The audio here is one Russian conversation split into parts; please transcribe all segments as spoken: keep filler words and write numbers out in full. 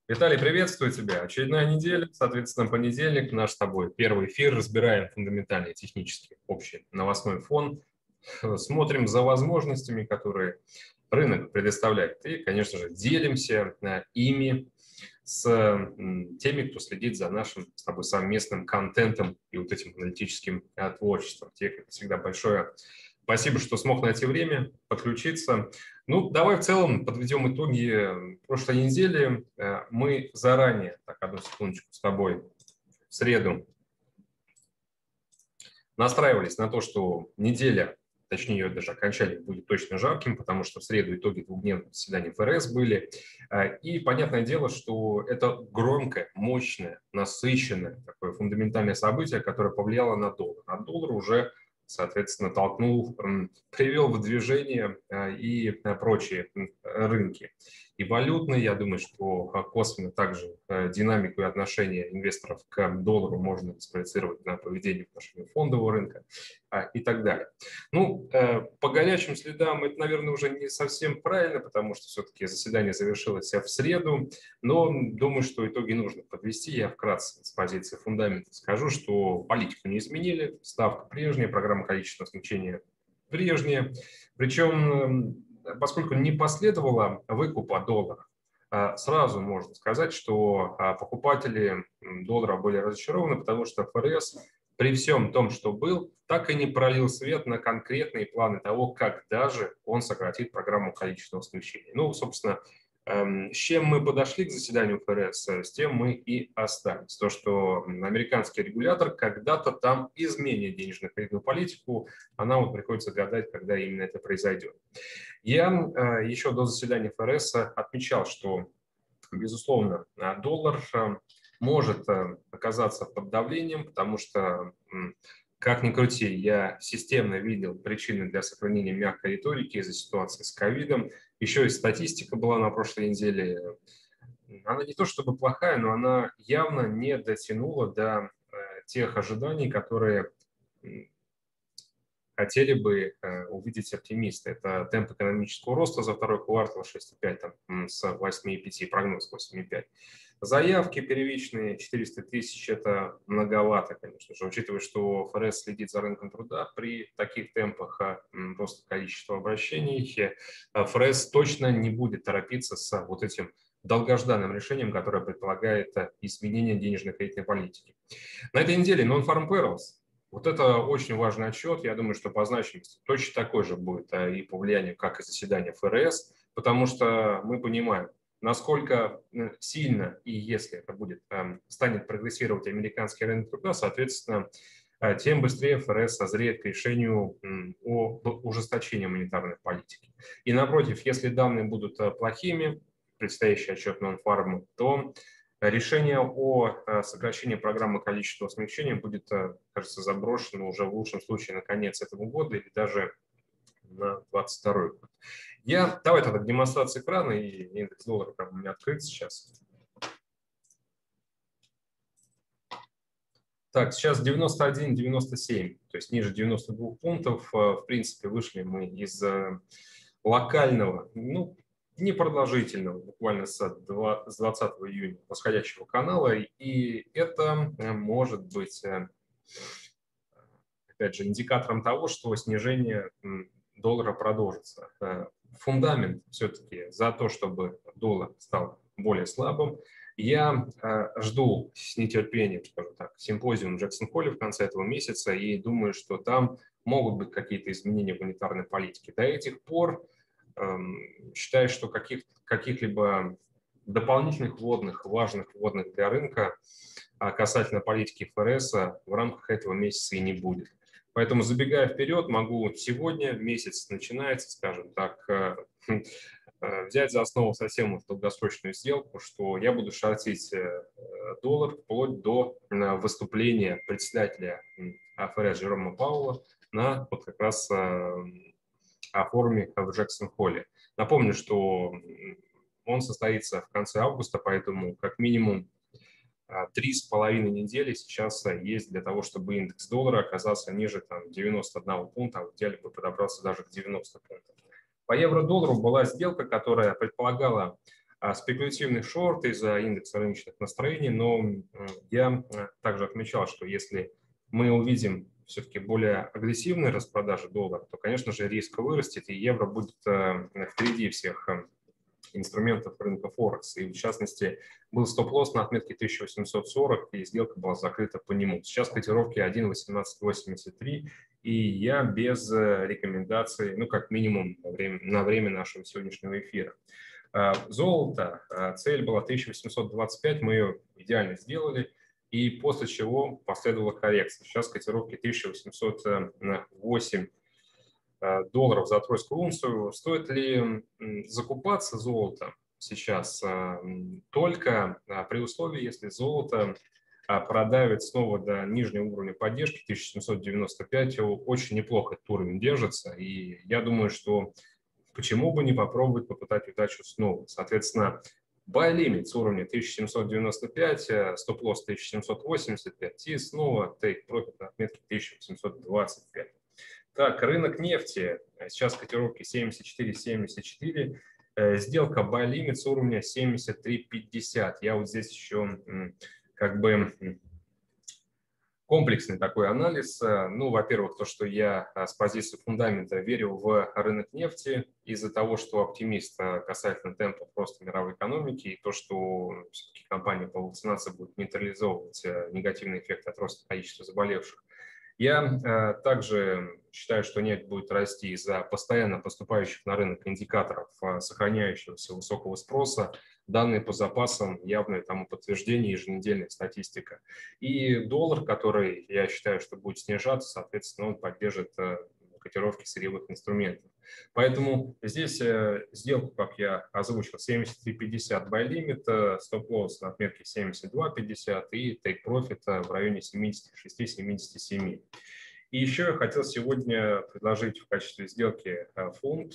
Виталий, приветствую тебя. Очередная неделя, соответственно, понедельник, наш с тобой первый эфир. Разбираем фундаментальный технический общий новостной фон. Смотрим за возможностями, которые рынок предоставляет. И, конечно же, делимся э, ими с м, теми, кто следит за нашим с тобой совместным контентом и вот этим аналитическим э, творчеством. Тебе, как всегда, большое спасибо, что смог найти время подключиться. Ну, давай в целом подведем итоги прошлой недели. Э, Мы заранее, так, одну секундочку, с тобой в среду настраивались на то, что неделя, точнее ее даже окончание, будет точно жарким, потому что в среду итоги двухдневных заседаний ФРС были. Э, И понятное дело, что это громкое, мощное, насыщенное, такое фундаментальное событие, которое повлияло на доллар. А доллар уже, соответственно, толкнул, м, привел в движение э, и э, прочие м, рынки. И валютные, я думаю, что э, косвенно также э, динамику и отношение инвесторов к доллару можно спроецировать на поведение в отношении фондового рынка а, и так далее. Ну, э, по горячим следам это, наверное, уже не совсем правильно, потому что все-таки заседание завершилось в среду, но думаю, что итоги нужно подвести. Я вкратце с позиции фундамента скажу, что политику не изменили, ставка прежняя, программа количественного смягчения прежняя. Причем, поскольку не последовало выкупа доллара, а, сразу можно сказать, что а, покупатели доллара были разочарованы, потому что ФРС при всем том, что был, так и не пролил свет на конкретные планы того, когда же он сократит программу количественного смягчения. Ну, собственно, эм, с чем мы подошли к заседанию ФРС, с тем мы и остались. То, что американский регулятор когда-то там изменит денежно-кредитную политику, она вот приходится гадать, когда именно это произойдет. Я э, еще до заседания ФРС отмечал, что, безусловно, э, доллар э, может э, оказаться под давлением, потому что, как ни крути, я системно видел причины для сохранения мягкой риторики из-за ситуации с ковидом. Еще и статистика была на прошлой неделе. Она не то чтобы плохая, но она явно не дотянула до э, тех ожиданий, которые хотели бы э, увидеть оптимисты. Это темп экономического роста за второй квартал шесть и пять там, с восемь и пять, прогноз восемь и пять. Заявки первичные четыреста тысяч – это многовато, конечно же, учитывая, что ФРС следит за рынком труда при таких темпах роста количества обращений, ФРС точно не будет торопиться с вот этим долгожданным решением, которое предполагает изменение денежно-кредитной политики. На этой неделе Non-Farm Payrolls. Вот это очень важный отчет. Я думаю, что по значимости точно такой же будет и по влиянию, как и заседание ФРС, потому что мы понимаем, насколько сильно и если это будет, станет прогрессировать американский рынок труда, соответственно, тем быстрее ФРС созреет к решению о ужесточении монетарной политики. И напротив, если данные будут плохими, предстоящий отчет Non-Farm, то решение о сокращении программы количественного смягчения будет, кажется, заброшено уже в лучшем случае на конец этого года или даже на двадцать второй год. Я, давай тогда демонстрация экрана, и индекс доллара как бы у меня открыт сейчас. Так, сейчас девяносто один девяносто семь, то есть ниже девяноста двух пунктов. В принципе, вышли мы из локального, ну, непродолжительного, буквально с двадцатого июня восходящего канала, и это может быть, опять же, индикатором того, что снижение доллара продолжится. Фундамент все-таки за то, чтобы доллар стал более слабым. Я жду с нетерпением, скажем так, симпозиум в Джексон-Холле в конце этого месяца и думаю, что там могут быть какие-то изменения в монетарной политике. До этих пор считаю, что каких, каких-либо дополнительных вводных, важных вводных для рынка касательно политики ФРС в рамках этого месяца и не будет. Поэтому, забегая вперед, могу сегодня, месяц начинается, скажем так, взять за основу совсем уж долгосрочную сделку, что я буду шортить доллар вплоть до выступления председателя ФРС Джерома Пауэлла на вот как раз форуме в Джексон-Холле. Напомню, что он состоится в конце августа, поэтому как минимум три с половиной недели сейчас есть для того, чтобы индекс доллара оказался ниже там, девяноста одного пункта, а в идеале бы подобрался даже к девяноста пунктам. По евро-доллару была сделка, которая предполагала спекулятивный шорт из-за индекса рыночных настроений, но я также отмечал, что если мы увидим все-таки более агрессивные распродажи доллара, то, конечно же, риск вырастет, и евро будет впереди всех инструментов рынка Форекс. И в частности, был стоп-лосс на отметке тысяча восемьсот сорок, и сделка была закрыта по нему. Сейчас котировки один восемнадцать восемьдесят три, и я без рекомендаций, ну, как минимум, на время, на время нашего сегодняшнего эфира. Золото, цель была тысяча восемьсот двадцать пять, мы ее идеально сделали, и после чего последовала коррекция. Сейчас котировки тысяча восемьсот восемь долларов за тройскую унцию. Стоит ли закупаться золото сейчас? Только при условии, если золото продавит снова до нижнего уровня поддержки тысяча семьсот девяносто пять, очень неплохо этот уровень держится, и я думаю, что почему бы не попробовать попытать удачу снова. Соответственно, buy limit с уровня тысяча семьсот девяносто пять, стоп-лосс тысяча семьсот восемьдесят пять и снова take profit на отметке тысяча семьсот двадцать пять. Так, рынок нефти. Сейчас котировки семьдесят четыре семьдесят четыре. Сделка buy limit с уровня семьдесят три пятьдесят. Я вот здесь еще как бы комплексный такой анализ. Ну, во-первых, то, что я с позиции фундамента верю в рынок нефти из-за того, что оптимист касательно темпов роста мировой экономики, и то, что все-таки компания по вакцинации будет нейтрализовывать негативный эффект от роста количества заболевших. Я э, также считаю, что нефть будет расти из-за постоянно поступающих на рынок индикаторов э, сохраняющегося высокого спроса. Данные по запасам явное тому подтверждение, еженедельная статистика. И доллар, который, я считаю, что будет снижаться, соответственно, он поддержит э, котировки сырьевых инструментов. Поэтому здесь э, сделку, как я озвучил, семьдесят три пятьдесят buy limit, стоп-лосс на отметке семьдесят два пятьдесят и take profit в районе семидесяти шести семидесяти семи. И еще я хотел сегодня предложить в качестве сделки фунт.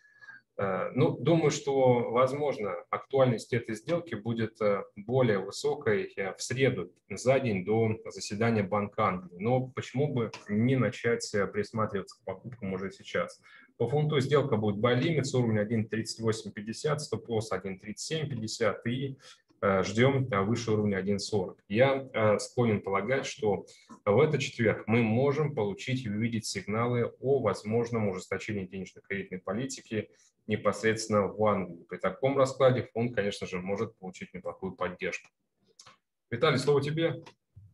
Ну, думаю, что, возможно, актуальность этой сделки будет более высокой в среду, за день до заседания Банка Англии. Но почему бы не начать присматриваться к покупкам уже сейчас? По фунту сделка будет buy limit с уровня один тридцать восемь пятьдесят, стоп-лосс один тридцать семь пятьдесят и ждем выше уровня один сорок. Я склонен полагать, что в этот четверг мы можем получить и увидеть сигналы о возможном ужесточении денежно-кредитной политики непосредственно в Англии. При таком раскладе фонд, конечно же, может получить неплохую поддержку. Виталий, слово тебе.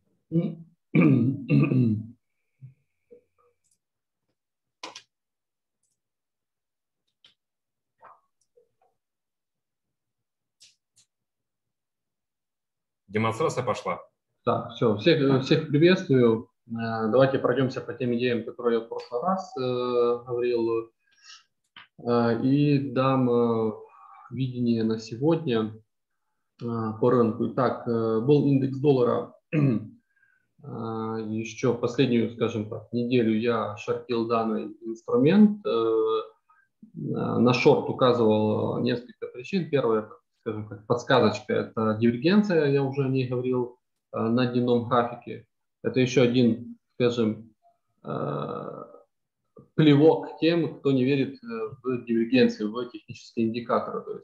Демонстрация пошла. Так, все, всех, всех приветствую. Давайте пройдемся по тем идеям, которые я в прошлый раз э, говорил, э, и дам э, видение на сегодня э, по рынку. Итак, э, был индекс доллара э, еще последнюю, скажем так, неделю я шортил данный инструмент. Э, на шорт указывал несколько причин. Первое, скажем так, подсказочка, это дивергенция, я уже о ней говорил на дневном графике. Это еще один, скажем, плевок тем, кто не верит в дивергенцию, в технические индикаторы. То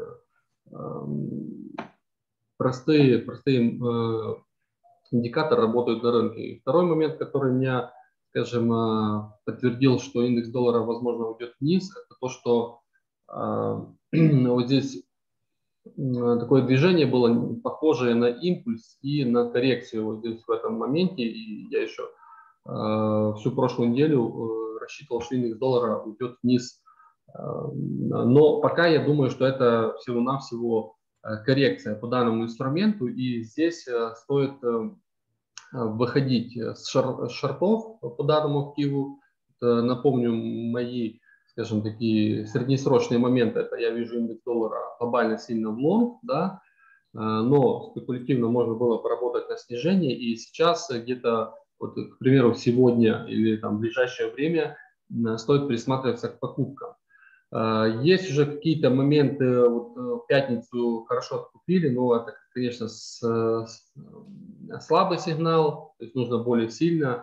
есть простые, простые индикаторы работают на рынке. И второй момент, который меня, скажем, подтвердил, что индекс доллара, возможно, уйдет вниз, это то, что вот здесь такое движение было похожее на импульс и на коррекцию вот здесь в этом моменте. И я еще э, всю прошлую неделю э, рассчитывал, что индекс доллара уйдет вниз. Э, но пока я думаю, что это всего-навсего коррекция по данному инструменту. И здесь э, стоит э, выходить с, шар, с шортов по данному активу. Это, напомню, мои, скажем, такие среднесрочные моменты, это я вижу индекс доллара глобально сильно в лонг, да, но спекулятивно можно было поработать на снижение, и сейчас где-то, вот, к примеру, сегодня или там в ближайшее время стоит присматриваться к покупкам. Есть уже какие-то моменты, вот в пятницу хорошо откупили, но это, конечно, с, с, слабый сигнал, то есть нужно более сильно,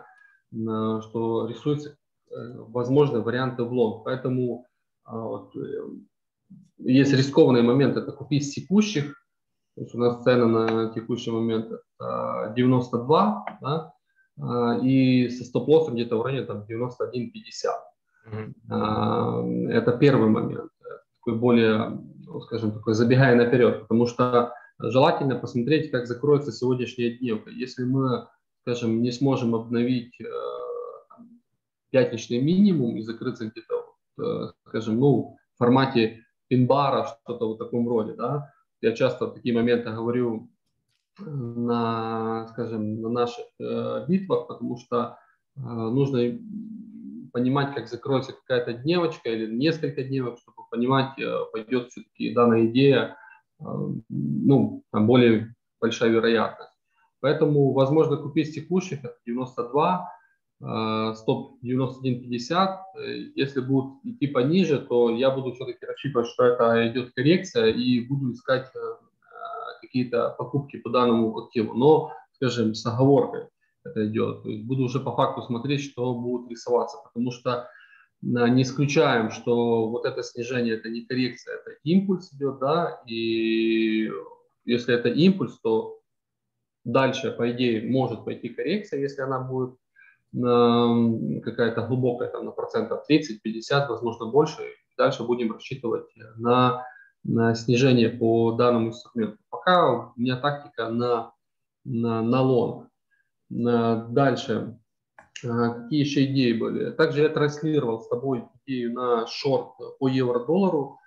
что рисуются возможные варианты в лонг. Поэтому вот, есть рискованный момент, это купить с текущих. То есть у нас цена на текущий момент девяносто два, да, и со стоп-лоссом где-то в районе там, девяносто один пятьдесят. Mm-hmm. Это первый момент, такой более, ну, скажем, такой забегая наперед, потому что желательно посмотреть, как закроется сегодняшняя дневка. Если мы, скажем, не сможем обновить э, пятничный минимум и закрыться где-то, э, скажем, ну, в формате пин-бара, что-то в таком роде, да. Я часто в такие моменты говорю на, скажем, на наших э, битвах, потому что э, нужно понимать, как закроется какая-то дневочка или несколько дневок, чтобы понимать, э, пойдет все-таки данная идея, э, ну, там более большая вероятность. Поэтому возможно купить с текущих это девяносто два, стоп девяносто один пятьдесят. Если будут идти пониже, то я буду все-таки рассчитывать, что это идет коррекция, и буду искать какие-то покупки по данному активу. Но, скажем, с оговоркой это идет. То есть буду уже по факту смотреть, что будет рисоваться, потому что не исключаем, что вот это снижение, это не коррекция, это импульс идет, да, и если это импульс, то дальше, по идее, может пойти коррекция, если она будет какая-то глубокая, там, на процентов тридцать-пятьдесят, возможно, больше. Дальше будем рассчитывать на, на снижение по данному инструменту. Пока у меня тактика на, на, на лонг. Дальше. Какие еще идеи были? Также я транслировал с тобой идею на шорт по евро-доллару.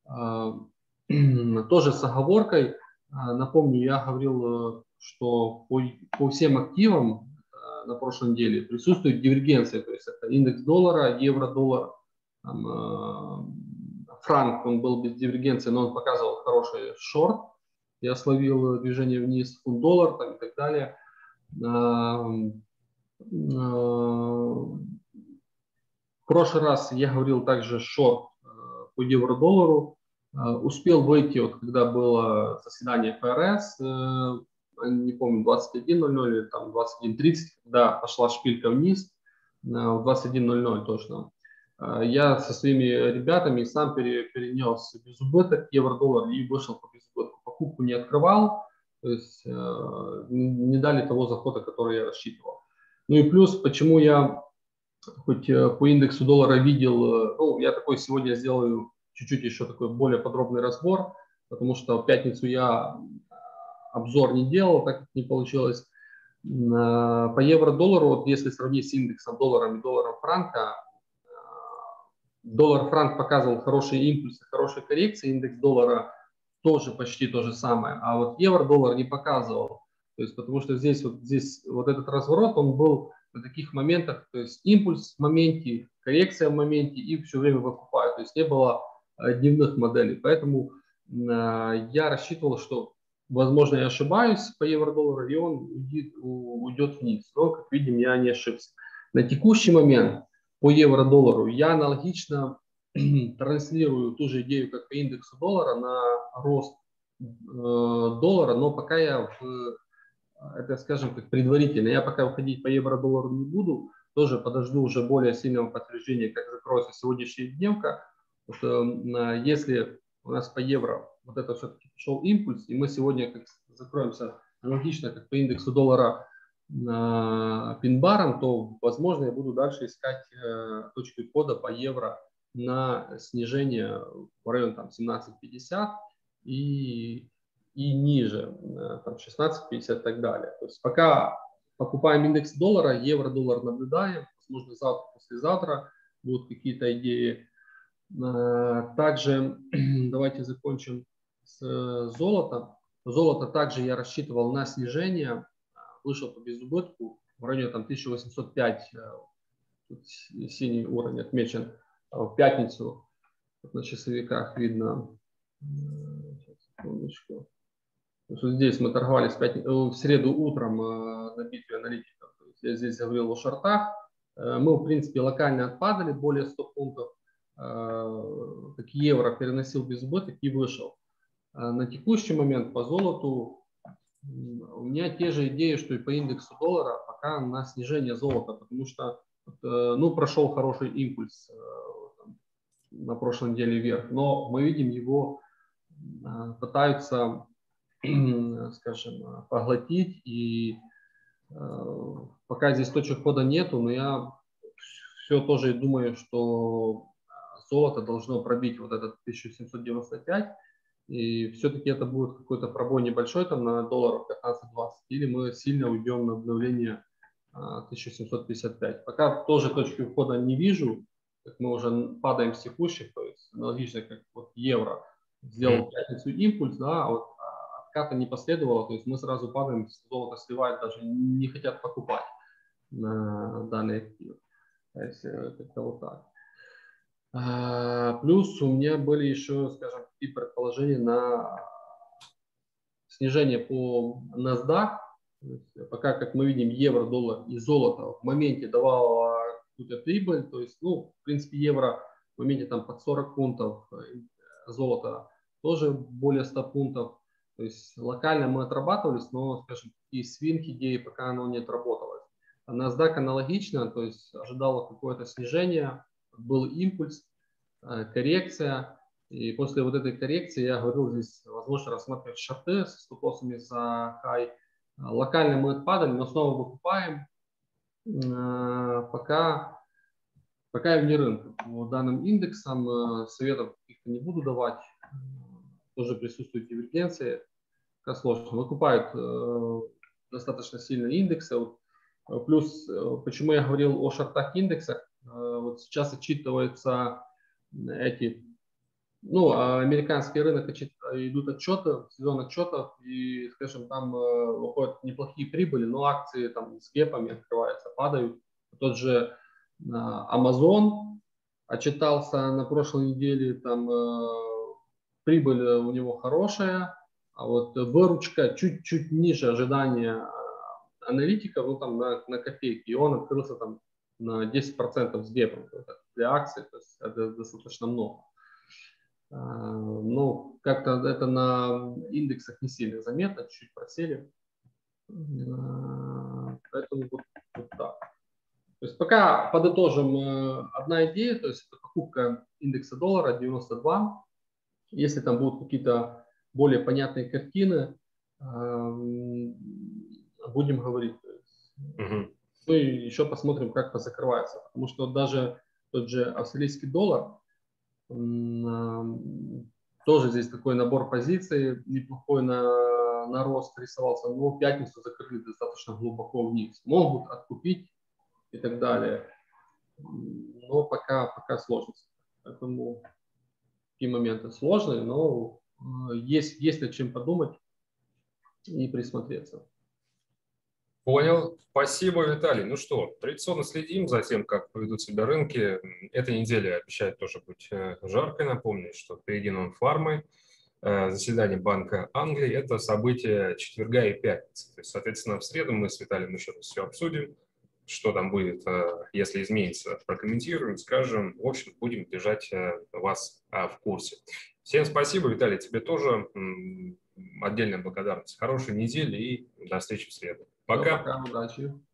Тоже с оговоркой. Напомню, я говорил, что по, по всем активам на прошлой неделе присутствует дивергенция, то есть это индекс доллара, евро-доллар, там, э, франк, он был без дивергенции, но он показывал хороший шорт, я словил движение вниз, фунт-доллар там, и так далее. Э, э, в прошлый раз я говорил также шорт э, по евро-доллару, э, успел выйти, вот, когда было заседание эф эр эс, э, не помню, двадцать один ноль ноль или там двадцать один тридцать, когда пошла шпилька вниз, в двадцать один ноль ноль точно. Я со своими ребятами сам перенес безубыток евро-доллар и вышел по безубытку. Покупку не открывал, то есть не дали того захода, который я рассчитывал. Ну и плюс, почему я хоть по индексу доллара видел, ну, я такой сегодня сделаю чуть-чуть еще такой более подробный разбор, потому что в пятницу я обзор не делал, так как не получилось. По евро-доллару, вот если сравнить с индексом долларом и долларом франка, доллар-франк показывал хорошие импульсы, хорошие коррекции, индекс доллара тоже почти то же самое, а вот евро-доллар не показывал. То есть, потому что здесь вот, здесь вот этот разворот, он был на таких моментах, то есть импульс в моменте, коррекция в моменте и все время выкупают. То есть не было дневных моделей. Поэтому э, я рассчитывал, что возможно, я ошибаюсь по евро-доллару, и он уйдет, уйдет вниз. Но, как видим, я не ошибся. На текущий момент по евро-доллару я аналогично транслирую ту же идею, как по индексу доллара, на рост э, доллара, но пока я в, это, скажем, как предварительно, я пока выходить по евро-доллару не буду, тоже подожду уже более сильного подтверждения, как закроется сегодняшняя дневка. Вот, э, если у нас по евро вот это все-таки пошел импульс, и мы сегодня как закроемся аналогично, как по индексу доллара э, пин-баром, то, возможно, я буду дальше искать э, точку входа по евро на снижение в районе там, семнадцать пятьдесят и, и ниже, э, там, шестнадцать пятьдесят и так далее. То есть пока покупаем индекс доллара, евро-доллар наблюдаем, возможно, завтра, послезавтра будут какие-то идеи. Также давайте закончим с золотом. Золото также я рассчитывал на снижение, вышел по безубытку в районе там, тысяча восемьсот пять, тут синий уровень отмечен, в пятницу на часовиках видно. Секундочку. Здесь мы торговали в, пятниц... в среду утром на битве аналитиков. Я здесь говорил о шортах. Мы, в принципе, локально отпадали более ста пунктов. Как евро переносил без убыток и вышел. На текущий момент по золоту у меня те же идеи, что и по индексу доллара, пока на снижение золота, потому что ну, прошел хороший импульс на прошлой неделе вверх, но мы видим, его пытаются, скажем, поглотить, и пока здесь точек входа нету, но я все тоже думаю, что золото должно пробить вот этот тысячу семьсот девяносто пять, и все-таки это будет какой-то пробой небольшой там на долларов пятнадцать-двадцать, или мы сильно уйдем на обновление тысяча семьсот пятьдесят пять. Пока тоже точки входа не вижу, как мы уже падаем с текущих, то есть аналогично как вот евро сделал в пятницу импульс, да, а вот отката не последовало, то есть мы сразу падаем, золото сливает, даже не хотят покупать на данный актив. То есть как-то вот так. А, плюс у меня были еще, скажем, такие предположения на снижение по NASDAQ. Пока, как мы видим, евро, доллар и золото в моменте давало какую-то прибыль. То есть, ну, в принципе, евро в моменте там под сорок пунктов, золото тоже более ста пунктов. То есть локально мы отрабатывались, но, скажем, и свинг идеи пока оно не отработалось. А NASDAQ аналогично, то есть ожидало какое-то снижение, был импульс, коррекция. И после вот этой коррекции я говорил, здесь возможно рассматривать шорты с стоп-лоссами за хай. Локально мы отпадали, но снова выкупаем. Пока, пока я вне рынка. По данным индексам советов каких-то не буду давать. Тоже присутствуют дивергенции. Как сложно. Выкупают достаточно сильно индексы. Плюс, почему я говорил о шортах индексах, вот сейчас отчитываются эти, ну, американский рынок, идут отчеты, сезон отчетов, и, скажем, там выходят неплохие прибыли, но акции там с гэпами открываются, падают. Тот же Amazon отчитался на прошлой неделе, там прибыль у него хорошая, а вот выручка чуть-чуть ниже ожидания аналитиков, ну там на, на копейки, и он открылся там на десять процентов с гэпом для акций, то есть это достаточно много. Но как-то это на индексах не сильно заметно, чуть просели. Поэтому вот, вот так. То есть пока подытожим, одна идея, то есть это покупка индекса доллара девяносто два. Если там будут какие-то более понятные картины, будем говорить. Uh-huh. Ну и еще посмотрим, как это закрывается. Потому что даже тот же австралийский доллар, тоже здесь такой набор позиций неплохой на, на рост рисовался, но в пятницу закрыли достаточно глубоко вниз. Могут откупить и так далее. Но пока, пока сложность. Поэтому такие моменты сложные, но есть, есть над чем подумать и присмотреться. Понял. Спасибо, Виталий. Ну что, традиционно следим за тем, как поведут себя рынки. Эта неделя обещает тоже быть жаркой. Напомню, что впереди нон-фармы, заседание Банка Англии. Это события четверга и пятницы. То есть, соответственно, в среду мы с Виталием еще раз все обсудим. Что там будет, если изменится, прокомментируем, скажем. В общем, будем держать вас в курсе. Всем спасибо, Виталий, тебе тоже отдельная благодарность. Хорошей недели и до встречи в среду. Пока. Пока, удачи.